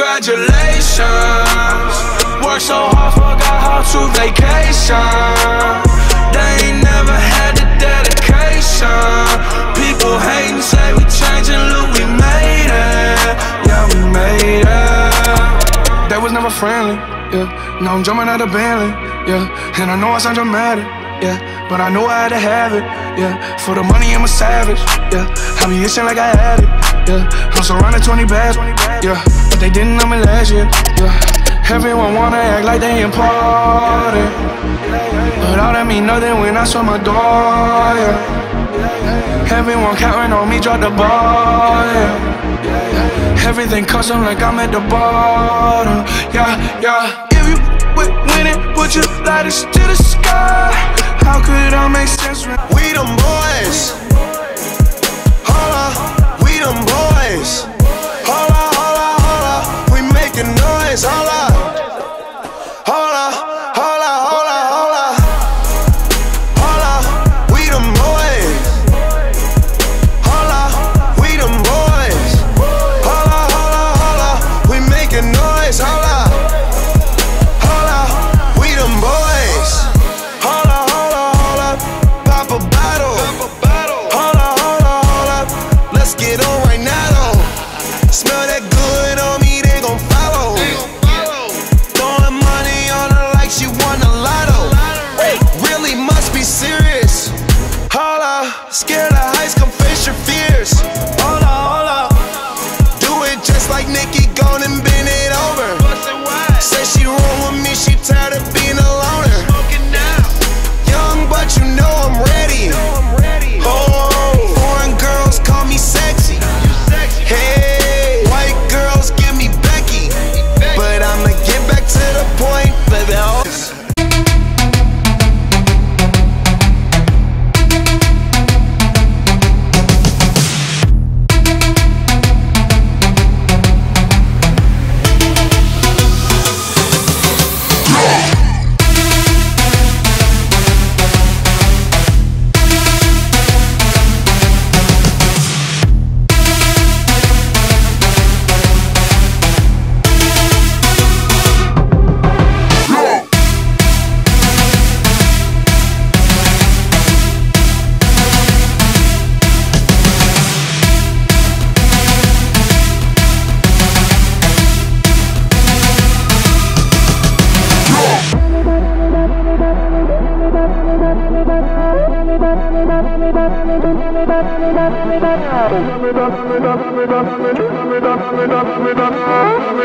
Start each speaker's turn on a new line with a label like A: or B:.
A: congratulations. Worked so hard, forgot how to vacation. They ain't never had the dedication. People hating, say we changing, look, we made it. Yeah, we made it. They was never friendly, yeah. Now I'm jumping out of Bentley, yeah. And I know I sound dramatic, yeah, but I know I had to have it, yeah. For the money, I'm a savage, yeah. I be itching like I had it, yeah. I'm surrounded 20 bags, yeah. But they didn't know me last year, yeah. Everyone wanna act like they important, but all that mean nothing when I saw my door, yeah. Everyone counting on me, drop the ball, yeah. Everything custom like I'm at the bottom, yeah, yeah. If you win it, would you light us to the sky? How could I make sense when
B: we them boys? Holla, we them boys. Holla, holla, holla, we making noise. Holla, holla, holla, holla, holla, holla, we them boys. Holla, we them boys. Holla, holla, holla, we making noise. Holla, holla, we them boys. Holla, holla, holla, pop a bottle. Holla, holla, holla, let's get on right now though. Smell that good on me, they gon' follow. Throwing money on her like she won the lotto. Really must be serious. Holla, scared of heights, come face your fears. Holla, holla, do it just like Nicki, gone and bend it over. Say she roll with me, she tired of being a loner. Young, but you know I'm ready. Oh, foreign girls call me sexy. Hey, white girls give me Becky. But I'ma get back to the point, baby.
C: We'll be right back.